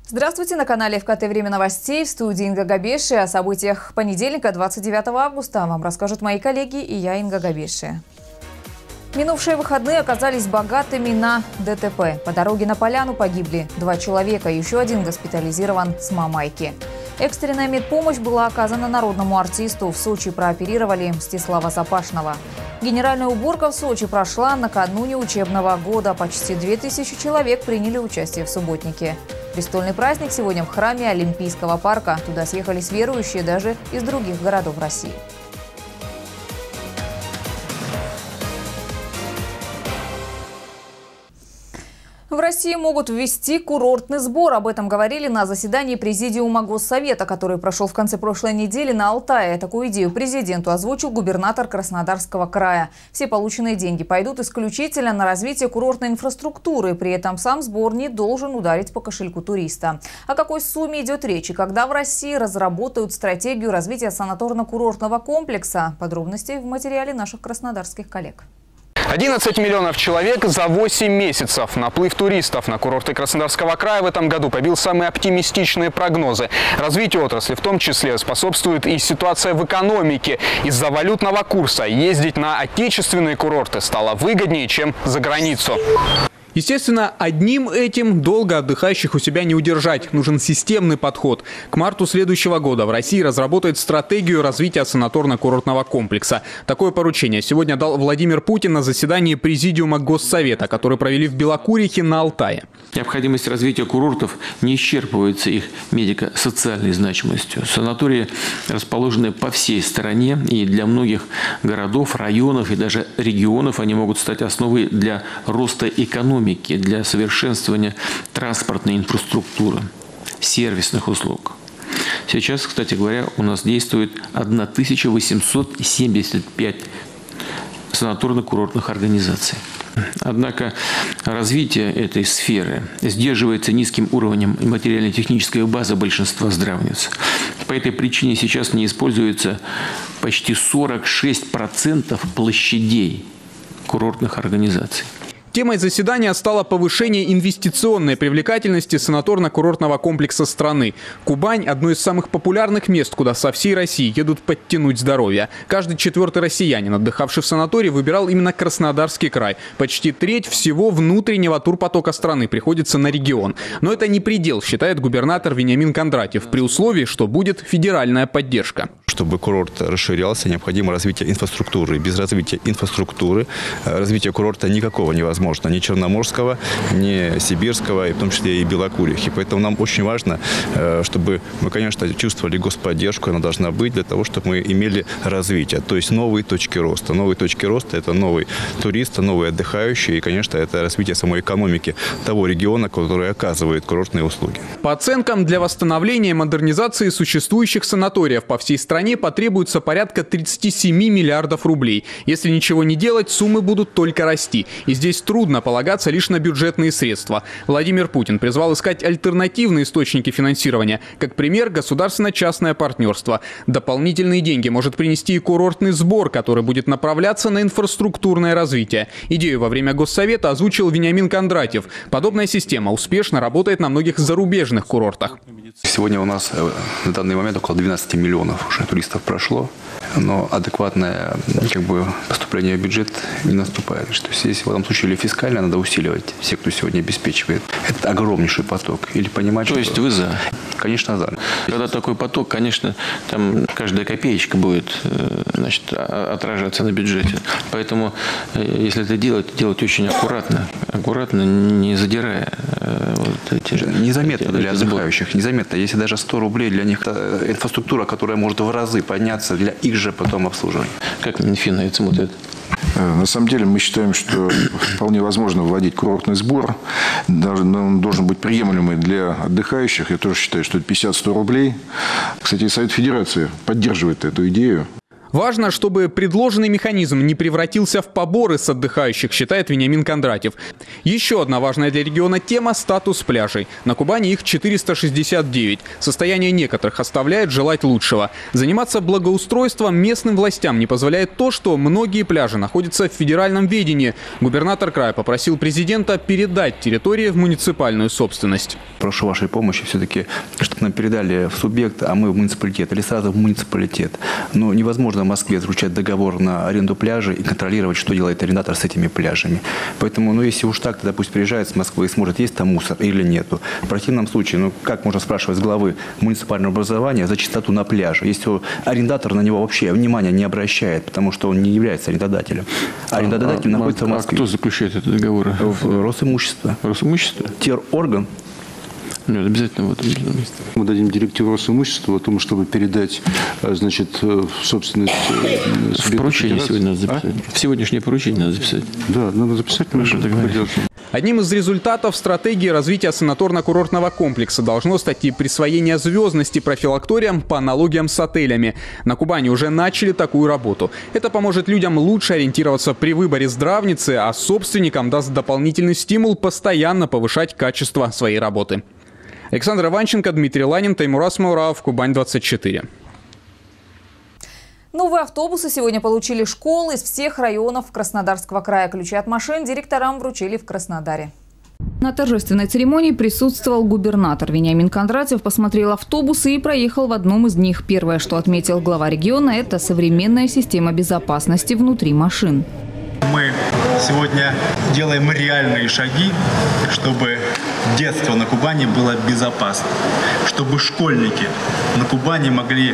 Здравствуйте, на канале ФКТ «Время новостей», в студии Инга Габеши. О событиях понедельника, 29 августа, вам расскажут мои коллеги и я, Инга Габеши. Минувшие выходные оказались богатыми на ДТП. По дороге на Поляну погибли 2 человека, еще один госпитализирован с Мамайки. Экстренная медпомощь была оказана народному артисту. В Сочи прооперировали Мстислава Запашного. Генеральная уборка в Сочи прошла накануне учебного года. Почти 2000 человек приняли участие в субботнике. Престольный праздник сегодня в храме Олимпийского парка. Туда съехались верующие даже из других городов России. В России могут ввести курортный сбор. Об этом говорили на заседании Президиума Госсовета, который прошел в конце прошлой недели на Алтае. Такую идею президенту озвучил губернатор Краснодарского края. Все полученные деньги пойдут исключительно на развитие курортной инфраструктуры. При этом сам сбор не должен ударить по кошельку туриста. О какой сумме идет речь и когда в России разработают стратегию развития санаторно-курортного комплекса? Подробности в материале наших краснодарских коллег. 11 миллионов человек за 8 месяцев. Наплыв туристов на курорты Краснодарского края в этом году побил самые оптимистичные прогнозы. Развитию отрасли в том числе способствует и ситуация в экономике. Из-за валютного курса ездить на отечественные курорты стало выгоднее, чем за границу. Естественно, одним этим долго отдыхающих у себя не удержать. Нужен системный подход. К марту следующего года в России разработают стратегию развития санаторно-курортного комплекса. Такое поручение сегодня дал Владимир Путин на заседании Президиума Госсовета, который провели в Белокурихе на Алтае. Необходимость развития курортов не исчерпывается их медико-социальной значимостью. Санатории расположены по всей стране, и для многих городов, районов и даже регионов они могут стать основой для роста экономики, для совершенствования транспортной инфраструктуры, сервисных услуг. Сейчас, кстати говоря, у нас действует 1875 санаторно-курортных организаций. Однако развитие этой сферы сдерживается низким уровнем материально-технической базы большинства здравниц. По этой причине сейчас не используется почти 46% площадей курортных организаций. Темой заседания стало повышение инвестиционной привлекательности санаторно-курортного комплекса страны. Кубань – одно из самых популярных мест, куда со всей России едут подтянуть здоровье. Каждый 4-й россиянин, отдыхавший в санатории, выбирал именно Краснодарский край. Почти треть всего внутреннего турпотока страны приходится на регион. Но это не предел, считает губернатор Вениамин Кондратьев, при условии, что будет федеральная поддержка. Чтобы курорт расширялся, необходимо развитие инфраструктуры. Без развития инфраструктуры развитие курорта никакого невозможно. Ни Черноморского, ни Сибирского, и в том числе и Белокурихи. Поэтому нам очень важно, чтобы мы, конечно, чувствовали господдержку, она должна быть для того, чтобы мы имели развитие. То есть новые точки роста. Новые точки роста – это новый турист, новые отдыхающие. И, конечно, это развитие самой экономики того региона, который оказывает курортные услуги. По оценкам, для восстановления и модернизации существующих санаториев по всей стране потребуется порядка 37 миллиардов рублей. Если ничего не делать, суммы будут только расти. И здесь трудно полагаться лишь на бюджетные средства. Владимир Путин призвал искать альтернативные источники финансирования. Как пример, государственно-частное партнерство. Дополнительные деньги может принести и курортный сбор, который будет направляться на инфраструктурное развитие. Идею во время Госсовета озвучил Вениамин Кондратьев. Подобная система успешно работает на многих зарубежных курортах. Сегодня у нас на данный момент около 12 миллионов уже туристов прошло, но адекватное поступление в бюджет не наступает. То есть здесь в этом случае или фискально надо усиливать все, кто сегодня обеспечивает. Это огромнейший поток. Или понимать, То есть вы за? Конечно, за. Когда такой поток, конечно, там каждая копеечка будет отражаться на бюджете. Поэтому, если это делать очень аккуратно, не задирая незаметно для отдыхающих, незаметно. Если даже 100 рублей для них это инфраструктура, которая может в разы подняться для их же потом обслуживания. Как Минфин смотрит? На самом деле мы считаем, что вполне возможно вводить курортный сбор. Он должен быть приемлемый для отдыхающих. Я тоже считаю, что это 50-100 рублей. Кстати, Совет Федерации поддерживает эту идею. Важно, чтобы предложенный механизм не превратился в поборы с отдыхающих, считает Вениамин Кондратьев. Еще одна важная для региона тема – статус пляжей. На Кубани их 469. Состояние некоторых оставляет желать лучшего. Заниматься благоустройством местным властям не позволяет то, что многие пляжи находятся в федеральном ведении. Губернатор края попросил президента передать территории в муниципальную собственность. Прошу вашей помощи все-таки, чтобы нам передали в субъект, а мы в муниципалитет, или сразу в муниципалитет. Но невозможно в Москве заключать договор на аренду пляжа и контролировать, что делает арендатор с этими пляжами. Поэтому, если уж так, тогда пусть приезжает с Москвы и смотрит, есть там мусор или нету. В противном случае, как можно спрашивать с главы муниципального образования за чистоту на пляже, если арендатор на него вообще внимания не обращает, потому что он не является арендодателем. Арендодатель находится в Москве. А кто заключает эти договоры? Росимущество. Росимущество? Терорган. Нет, обязательно в этом. Мы дадим директиву Росимущества о том, чтобы передать, собственность. В поручение сегодня надо записать. В сегодняшнее поручение надо записать. Да, надо записать. Одним из результатов стратегии развития санаторно-курортного комплекса должно стать и присвоение звездности профилакториям по аналогиям с отелями. На Кубани уже начали такую работу. Это поможет людям лучше ориентироваться при выборе здравницы, а собственникам даст дополнительный стимул постоянно повышать качество своей работы. Александр Иванченко, Дмитрий Ланин, Таймураз Маурав, Кубань-24. Новые автобусы сегодня получили школы из всех районов Краснодарского края. Ключи от машин директорам вручили в Краснодаре. На торжественной церемонии присутствовал губернатор. Вениамин Кондратьев посмотрел автобусы и проехал в одном из них. Первое, что отметил глава региона, это современная система безопасности внутри машин. Мы сегодня делаем реальные шаги, чтобы детство на Кубани было безопасно, чтобы школьники на Кубани могли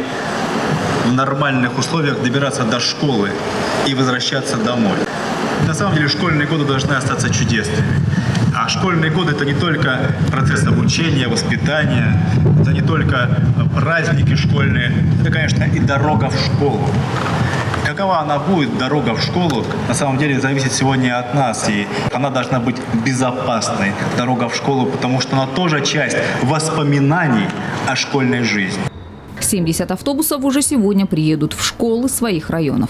в нормальных условиях добираться до школы и возвращаться домой. На самом деле школьные годы должны остаться чудесными. А школьные годы – это не только процесс обучения, воспитания, это не только праздники школьные, это, конечно, и дорога в школу. Какова она будет, дорога в школу, на самом деле зависит сегодня от нас. И она должна быть безопасной, дорога в школу, потому что она тоже часть воспоминаний о школьной жизни. 70 автобусов уже сегодня приедут в школы своих районов.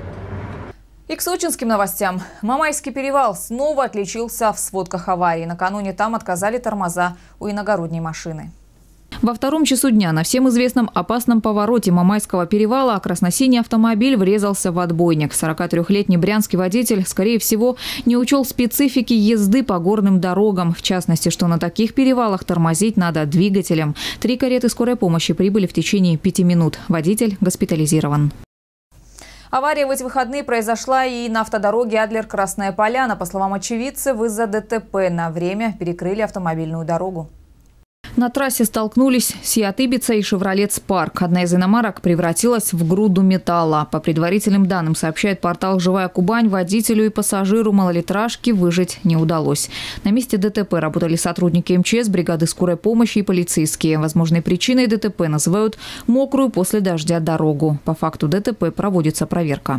И к сочинским новостям. Мамайский перевал снова отличился в сводках аварий. Накануне там отказали тормоза у иногородней машины. Во 2 часу дня на всем известном опасном повороте Мамайского перевала красно-синий автомобиль врезался в отбойник. 43-летний брянский водитель, скорее всего, не учел специфики езды по горным дорогам. В частности, что на таких перевалах тормозить надо двигателем. 3 кареты скорой помощи прибыли в течение 5 минут. Водитель госпитализирован. Авария в эти выходные произошла и на автодороге Адлер-Красная Поляна. По словам очевидцев, из-за ДТП на время перекрыли автомобильную дорогу. На трассе столкнулись Сиат Ибица и Шевролет Спарк. Одна из иномарок превратилась в груду металла. По предварительным данным, сообщает портал «Живая Кубань», водителю и пассажиру малолитражки выжить не удалось. На месте ДТП работали сотрудники МЧС, бригады скорой помощи и полицейские. Возможной причиной ДТП называют мокрую после дождя дорогу. По факту ДТП проводится проверка.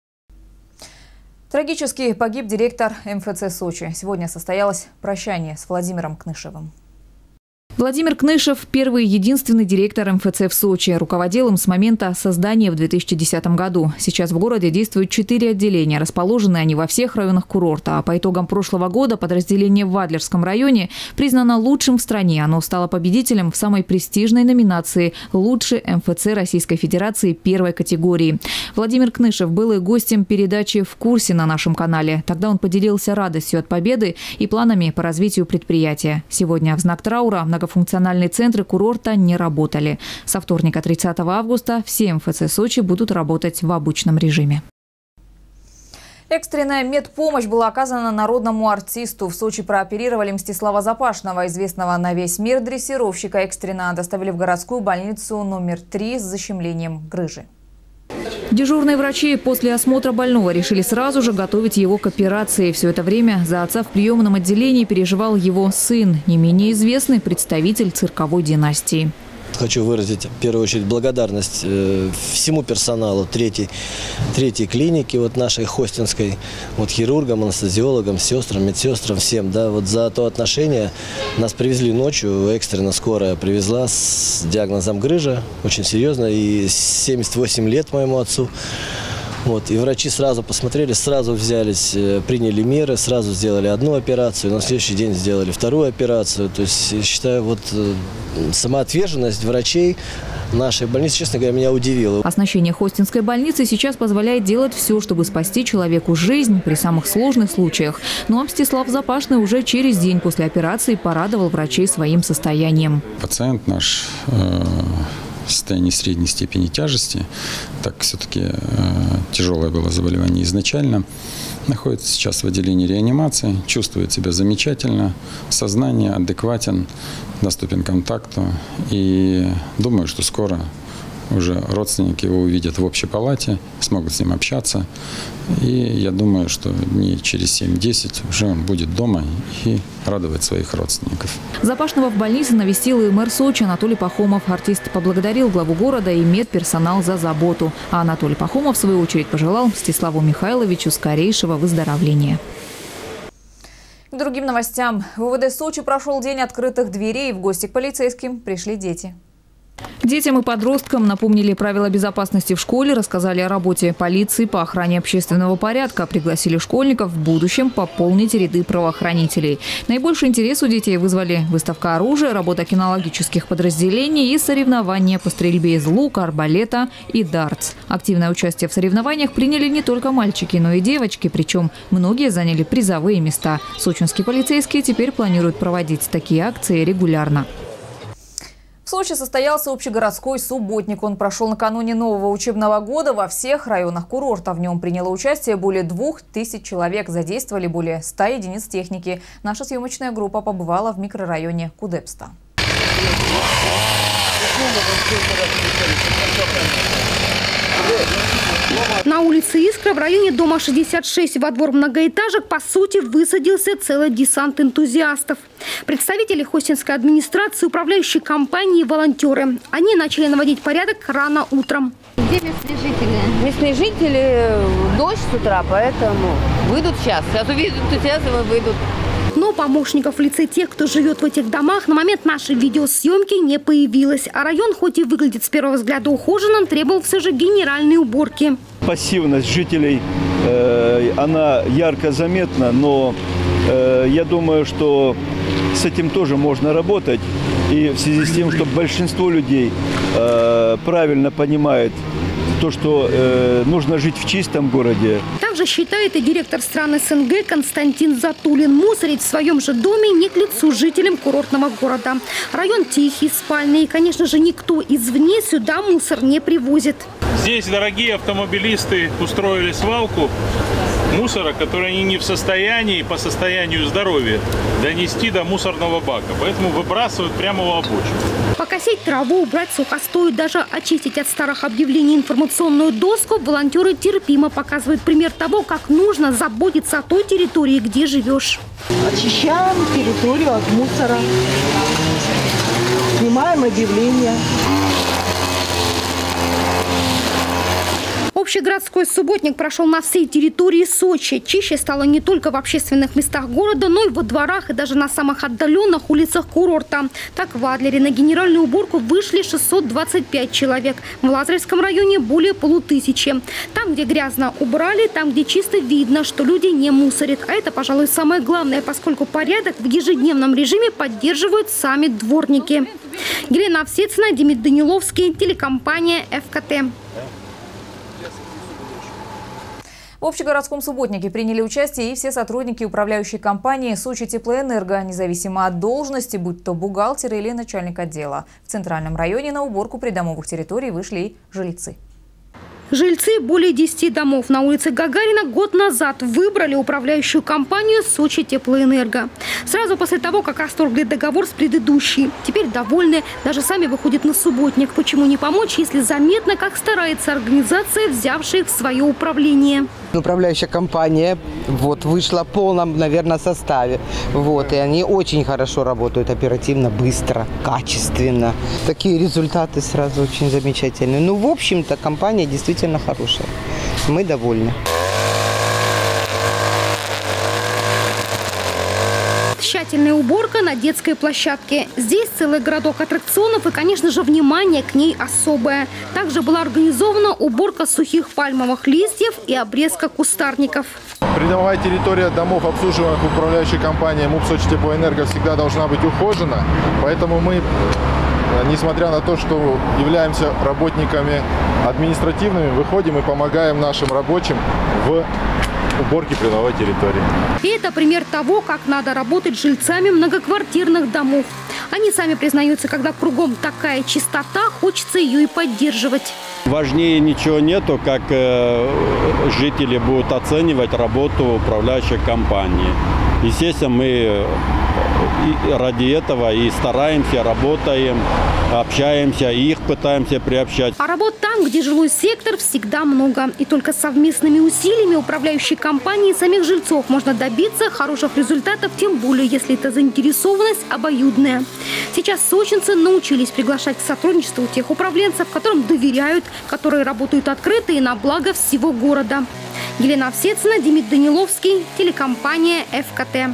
Трагически погиб директор МФЦ Сочи. Сегодня состоялось прощание с Владимиром Кнышевым. Владимир Кнышев – первый и единственный директор МФЦ в Сочи. Руководил им с момента создания в 2010 году. Сейчас в городе действуют 4 отделения. Расположены они во всех районах курорта. А по итогам прошлого года подразделение в Адлерском районе признано лучшим в стране. Оно стало победителем в самой престижной номинации «Лучший МФЦ Российской Федерации 1-й категории». Владимир Кнышев был и гостем передачи «В курсе» на нашем канале. Тогда он поделился радостью от победы и планами по развитию предприятия. Сегодня в знак траура многофункциональные центры курорта не работали. Со вторника 30 августа все МФЦ Сочи будут работать в обычном режиме. Экстренная медпомощь была оказана народному артисту. В Сочи прооперировали Мстислава Запашного, известного на весь мир дрессировщика экстренно. Доставили в городскую больницу номер 3 с защемлением грыжи. Дежурные врачи после осмотра больного решили сразу же готовить его к операции. Все это время за отца в приемном отделении переживал его сын, не менее известный представитель цирковой династии. хочу выразить в первую очередь благодарность всему персоналу третьей клиники, вот нашей хостинской, вот хирургам, анестезиологам, сестрам, медсестрам, всем, да, вот за то отношение. Нас привезли ночью, экстренно скорая привезла с диагнозом грыжа, очень серьезно, и 78 лет моему отцу. Вот, и врачи сразу посмотрели, сразу взялись, приняли меры, сразу сделали одну операцию, на следующий день сделали вторую операцию. То есть, я считаю, вот сама ответственность врачей нашей больницы, честно говоря, меня удивила. Оснащение хостинской больницы сейчас позволяет делать все, чтобы спасти человеку жизнь при самых сложных случаях. Но Мстислав Запашный уже через день после операции порадовал врачей своим состоянием. Пациент наш в состоянии средней степени тяжести, так все-таки тяжелое было заболевание изначально, находится сейчас в отделении реанимации, чувствует себя замечательно, сознание адекватен, доступен к контакту, и думаю, что скоро уже родственники его увидят в общей палате, смогут с ним общаться. И я думаю, что дней через 7-10 уже он будет дома и радовать своих родственников. Запашного в больнице навестил и мэр Сочи Анатолий Пахомов. Артист поблагодарил главу города и медперсонал за заботу. А Анатолий Пахомов, в свою очередь, пожелал Мстиславу Михайловичу скорейшего выздоровления. К другим новостям. В УВД Сочи прошел день открытых дверей. В гости к полицейским пришли дети. Детям и подросткам напомнили правила безопасности в школе, рассказали о работе полиции по охране общественного порядка, пригласили школьников в будущем пополнить ряды правоохранителей. Наибольший интерес у детей вызвали выставка оружия, работа кинологических подразделений и соревнования по стрельбе из лука, арбалета и дартс. Активное участие в соревнованиях приняли не только мальчики, но и девочки, причем многие заняли призовые места. Сочинские полицейские теперь планируют проводить такие акции регулярно. В Сочи состоялся общегородской субботник. Он прошел накануне нового учебного года во всех районах курорта. В нем приняло участие более 2000 человек. Задействовали более 100 единиц техники. Наша съемочная группа побывала в микрорайоне Кудепста. На улице Искра в районе дома 66 во двор многоэтажек по сути высадился целый десант энтузиастов. Представители хостинской администрации, управляющей компании и волонтеры. Они начали наводить порядок рано утром. Где местные жители? Местные жители, дождь с утра, поэтому выйдут сейчас. Сейчас увидят энтузиазм и выйдут. Но помощников в лице тех, кто живет в этих домах, на момент нашей видеосъемки не появилось. А район, хоть и выглядит с первого взгляда ухоженным, требовал все же генеральной уборки. Пассивность жителей, она ярко заметна, но я думаю, что с этим тоже можно работать. И в связи с тем, что большинство людей правильно понимает то, что нужно жить в чистом городе. Также считает и директор стран СНГ Константин Затулин. Мусорить в своем же доме не к лицу жителям курортного города. Район тихий, спальный. И, конечно же, никто извне сюда мусор не привозит. Здесь дорогие автомобилисты устроили свалку мусора, который они не в состоянии по состоянию здоровья донести до мусорного бака. Поэтому выбрасывают прямо в обочину. Покосить траву, убрать сухостой, даже очистить от старых объявлений информационную доску, волонтеры терпимо показывают пример того, как нужно заботиться о той территории, где живешь. Очищаем территорию от мусора, снимаем объявления. Общегородской субботник прошел на всей территории Сочи. Чище стало не только в общественных местах города, но и во дворах и даже на самых отдаленных улицах курорта. Так в Адлере на генеральную уборку вышли 625 человек. В Лазаревском районе более 1500. Там, где грязно, убрали, там, где чисто, видно, что люди не мусорят. А это, пожалуй, самое главное, поскольку порядок в ежедневном режиме поддерживают сами дворники. Елена Овсецина, Демид Даниловский, телекомпания ФКТ. В общегородском субботнике приняли участие и все сотрудники управляющей компании «Сочи Теплоэнерго», независимо от должности, будь то бухгалтер или начальник отдела. В центральном районе на уборку придомовых территорий вышли и жильцы. Жильцы более 10 домов на улице Гагарина год назад выбрали управляющую компанию «Сочи Теплоэнерго». Сразу после того, как расторгли договор с предыдущей. Теперь довольны, даже сами выходят на субботник. Почему не помочь, если заметно, как старается организация, взявшая их в свое управление? Управляющая компания вышла в полном, наверное, составе. И они очень хорошо работают, оперативно, быстро, качественно. Такие результаты сразу очень замечательные. В общем-то, компания действительно хорошая. Мы довольны. Тщательная уборка на детской площадке. Здесь целый городок аттракционов и, конечно же, внимание к ней особое. Также была организована уборка сухих пальмовых листьев и обрезка кустарников. Придомовая территория домов, обслуживаемых управляющей компанией МУП «Сочи Теплоэнерго», всегда должна быть ухожена. Поэтому мы, несмотря на то, что являемся работниками административными, выходим и помогаем нашим рабочим в уборки придомовой территории. И это пример того, как надо работать с жильцами многоквартирных домов. Они сами признаются, когда кругом такая чистота, хочется ее и поддерживать. Важнее ничего нету, как жители будут оценивать работу управляющей компании. Естественно, мы ради этого и стараемся, работаем, общаемся, и их пытаемся приобщать. А работ там, где жилой сектор, всегда много. И только совместными усилиями управляющей компании и самих жильцов можно добиться хороших результатов, тем более, если эта заинтересованность обоюдная. Сейчас сочинцы научились приглашать к сотрудничеству тех управленцев, которым доверяют, которые работают открыто и на благо всего города. Елена Овсецина, Демид Даниловский, телекомпания ФКТ.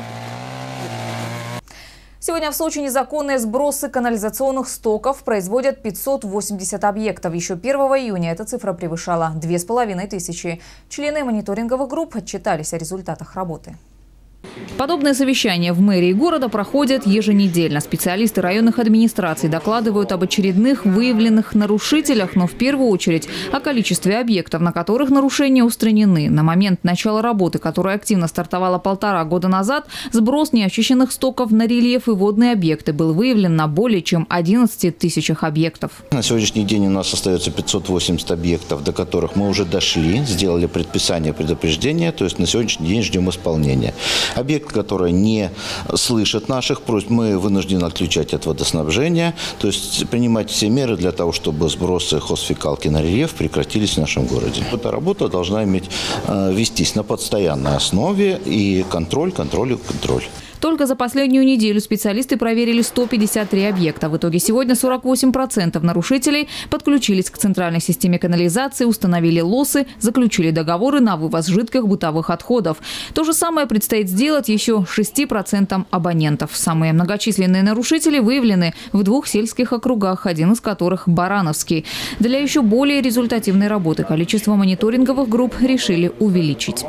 Сегодня в Сочи незаконные сбросы канализационных стоков производят 580 объектов. Еще 1 июня эта цифра превышала 2500. Члены мониторинговых групп отчитались о результатах работы. Подобные совещания в мэрии города проходят еженедельно. Специалисты районных администраций докладывают об очередных выявленных нарушителях, но в первую очередь о количестве объектов, на которых нарушения устранены. На момент начала работы, которая активно стартовала 1,5 года назад, сброс неочищенных стоков на рельеф и водные объекты был выявлен на более чем 11 тысячах объектов. На сегодняшний день у нас остается 580 объектов, до которых мы уже дошли, сделали предписание предупреждения, то есть на сегодняшний день ждем исполнения. Объекты, которые не слышат наших просьб, мы вынуждены отключать от водоснабжения, то есть принимать все меры для того, чтобы сбросы хозфекалки на рельеф прекратились в нашем городе. Эта работа должна вестись на постоянной основе, и контроль. Только за последнюю неделю специалисты проверили 153 объекта. В итоге сегодня 48% нарушителей подключились к центральной системе канализации, установили лосы, заключили договоры на вывоз жидких бытовых отходов. То же самое предстоит сделать еще 6% абонентов. Самые многочисленные нарушители выявлены в 2 сельских округах, один из которых – Барановский. Для еще более результативной работы количество мониторинговых групп решили увеличить.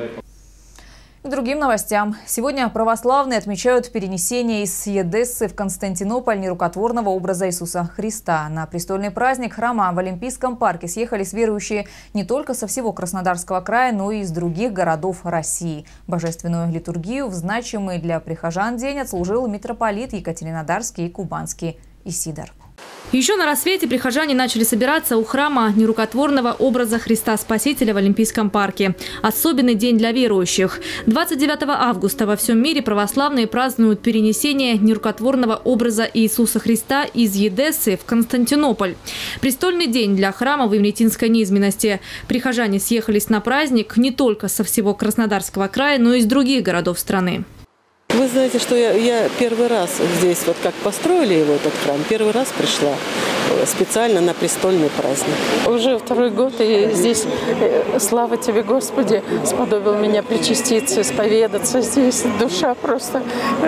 К другим новостям. Сегодня православные отмечают перенесение из Едессы в Константинополь нерукотворного образа Иисуса Христа. На престольный праздник храма в Олимпийском парке съехались верующие не только со всего Краснодарского края, но и из других городов России. Божественную литургию в значимый для прихожан день отслужил митрополит Екатеринодарский и Кубанский Исидор. Еще на рассвете прихожане начали собираться у храма нерукотворного образа Христа Спасителя в Олимпийском парке. Особенный день для верующих. 29 августа во всем мире православные празднуют перенесение нерукотворного образа Иисуса Христа из Едессы в Константинополь. Престольный день для храма в Евнетинской низменности. Прихожане съехались на праздник не только со всего Краснодарского края, но и из других городов страны. Вы знаете, что я первый раз здесь, вот как построили его, этот храм, первый раз пришла специально на престольный праздник. Уже 2-й год, и здесь, слава Тебе, Господи, сподобил меня причаститься, исповедаться. Здесь душа просто,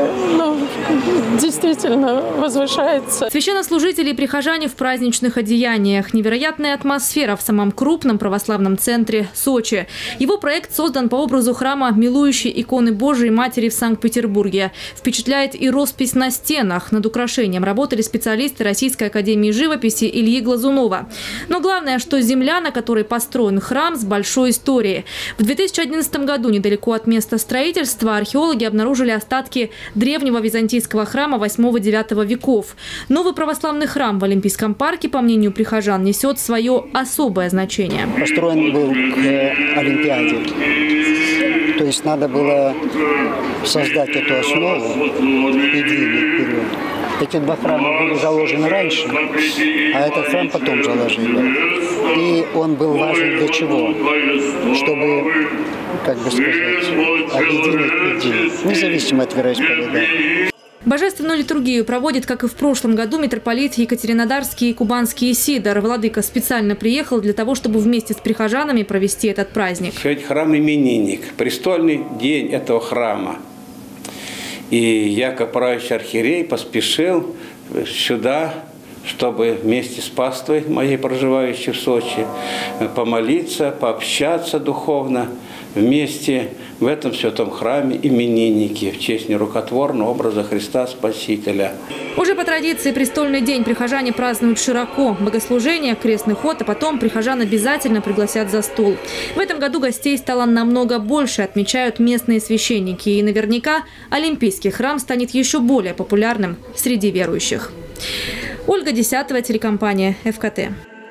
действительно возвышается. Священнослужители и прихожане в праздничных одеяниях. Невероятная атмосфера в самом крупном православном центре Сочи. Его проект создан по образу храма милующей иконы Божией Матери в Санкт-Петербурге. Впечатляет и роспись на стенах. Над украшением работали специалисты Российской академии живописи живописи Ильи Глазунова. Но главное, что земля, на которой построен храм, с большой историей. В 2011 году недалеко от места строительства археологи обнаружили остатки древнего византийского храма 8-9 веков. Новый православный храм в Олимпийском парке, по мнению прихожан, несет свое особое значение. Построен был к Олимпиаде. То есть надо было создать эту основу и двигать вперед. Эти два храма были заложены раньше, а этот храм потом заложили. И он был важен для чего? Чтобы, как бы сказать, объединить людей, независимо от вероисповедания. Божественную литургию проводит, как и в прошлом году, митрополит Екатеринодарский и Кубанский Исидор. Владыка специально приехал для того, чтобы вместе с прихожанами провести этот праздник. Сегодня храм-именинник, престольный день этого храма. И я, как правящий архиерей, поспешил сюда, чтобы вместе с паствой моей, проживающей в Сочи, помолиться, пообщаться духовно вместе в этом святом храме именинники в честь нерукотворного образа Христа Спасителя. Уже по традиции престольный день прихожане празднуют широко. Богослужение, крестный ход, а потом прихожан обязательно пригласят за стол. В этом году гостей стало намного больше, отмечают местные священники. И наверняка Олимпийский храм станет еще более популярным среди верующих. Ольга Десятова, телекомпания ФКТ.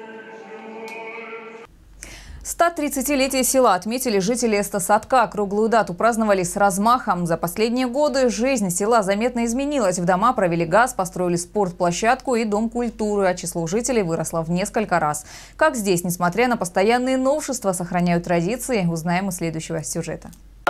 130-летие села отметили жители Эстосадка. Круглую дату праздновали с размахом. За последние годы жизнь села заметно изменилась. В дома провели газ, построили спортплощадку и дом культуры, а число жителей выросло в несколько раз. Как здесь, несмотря на постоянные новшества, сохраняют традиции, узнаем из следующего сюжета.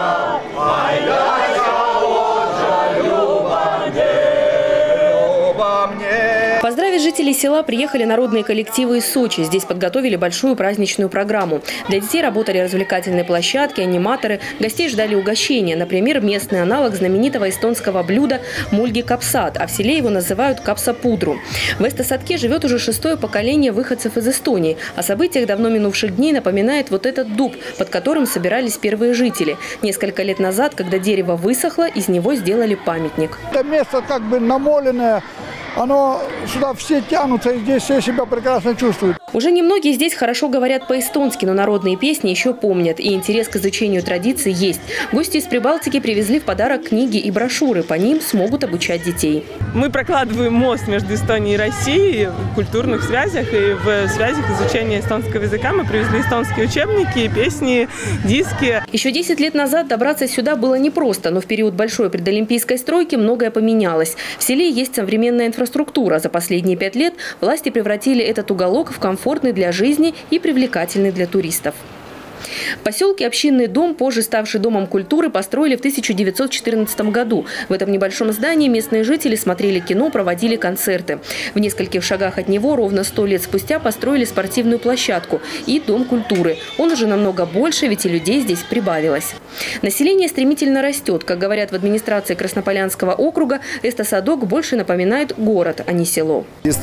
Поздравить жителей села приехали народные коллективы из Сочи. Здесь подготовили большую праздничную программу. Для детей работали развлекательные площадки, аниматоры. Гостей ждали угощения. Например, местный аналог знаменитого эстонского блюда мульги капсат, а в селе его называют капсапудру. В Эстосадке живет уже 6-е поколение выходцев из Эстонии. О событиях давно минувших дней напоминает вот этот дуб, под которым собирались первые жители. Несколько лет назад, когда дерево высохло, из него сделали памятник. Это место как бы намоленное. Оно сюда все тянутся, и здесь все себя прекрасно чувствуют. Уже немногие здесь хорошо говорят по-эстонски, но народные песни еще помнят. И интерес к изучению традиций есть. Гости из Прибалтики привезли в подарок книги и брошюры. По ним смогут обучать детей. Мы прокладываем мост между Эстонией и Россией в культурных связях. И в связях изучения эстонского языка мы привезли эстонские учебники, песни, диски. Еще 10 лет назад добраться сюда было непросто, но в период большой предолимпийской стройки многое поменялось. В селе есть современная инфраструктура. За последние 5 лет власти превратили этот уголок в комфортный для жизни и привлекательный для туристов. В поселке общинный дом, позже ставший домом культуры, построили в 1914 году. В этом небольшом здании местные жители смотрели кино, проводили концерты. В нескольких шагах от него ровно 100 лет спустя построили спортивную площадку и дом культуры. Он уже намного больше, ведь и людей здесь прибавилось. Население стремительно растет. Как говорят в администрации Краснополянского округа, Эстосадок больше напоминает город, а не село. Из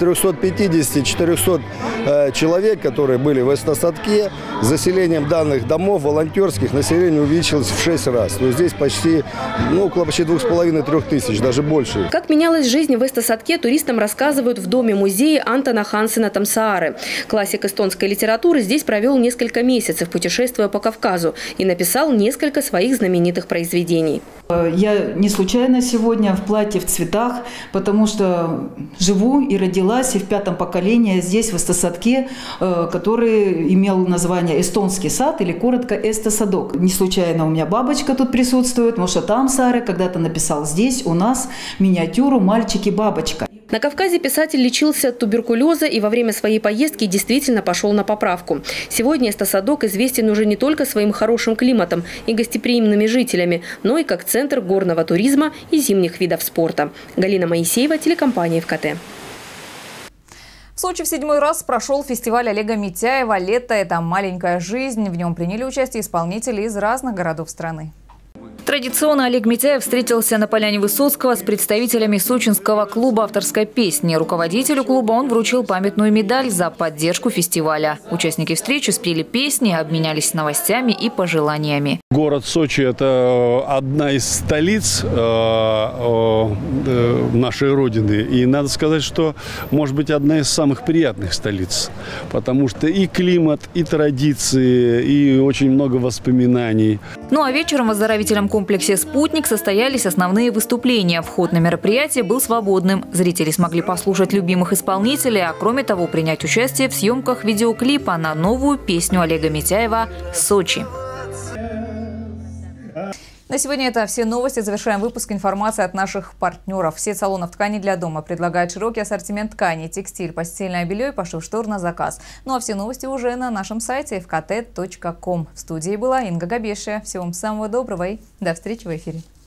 350-400 человек, которые были в Эстосадке, заселением данных домов волонтерских население увеличилось в 6 раз. То есть здесь почти, около 2,5-3 тысяч, даже больше. Как менялась жизнь в Эстосадке, туристам рассказывают в доме-музее Антона Хансена Тамсаары. Классик эстонской литературы здесь провел несколько месяцев, путешествуя по Кавказу, и написал несколько своих знаменитых произведений. Я не случайно сегодня в платье в цветах, потому что живу и родилась и в 5-м поколении здесь, в Эстосадке, который имел название «Эстонский сад» или коротко «Эстосадок». Не случайно у меня бабочка тут присутствует, Моша Тамсаары когда-то написал здесь у нас миниатюру «Мальчик-бабочка». На Кавказе писатель лечился от туберкулеза и во время своей поездки действительно пошел на поправку. Сегодня Эстосадок известен уже не только своим хорошим климатом и гостеприимными жителями, но и как центр горного туризма и зимних видов спорта. Галина Моисеева, телекомпания ФКТ. В Сочи в 7-й раз прошел фестиваль Олега Митяева «Лето – это маленькая жизнь». В нем приняли участие исполнители из разных городов страны. Традиционно Олег Митяев встретился на поляне Высоцкого с представителями сочинского клуба авторской песни. Руководителю клуба он вручил памятную медаль за поддержку фестиваля. Участники встречи спели песни, обменялись новостями и пожеланиями. Город Сочи – это одна из столиц нашей Родины. И надо сказать, что, может быть, одна из самых приятных столиц. Потому что и климат, и традиции, и очень много воспоминаний. Ну а вечером в оздоровительном комплексе «Спутник» состоялись основные выступления. Вход на мероприятие был свободным. Зрители смогли послушать любимых исполнителей, а кроме того принять участие в съемках видеоклипа на новую песню Олега Митяева «Сочи». На сегодня это все новости. Завершаем выпуск информации от наших партнеров. Сеть салонов ткани для дома предлагает широкий ассортимент тканей, текстиль, постельное белье и пошив штор на заказ. Ну а все новости уже на нашем сайте fkt.com. В студии была Инга Габешия. Всего вам самого доброго и до встречи в эфире.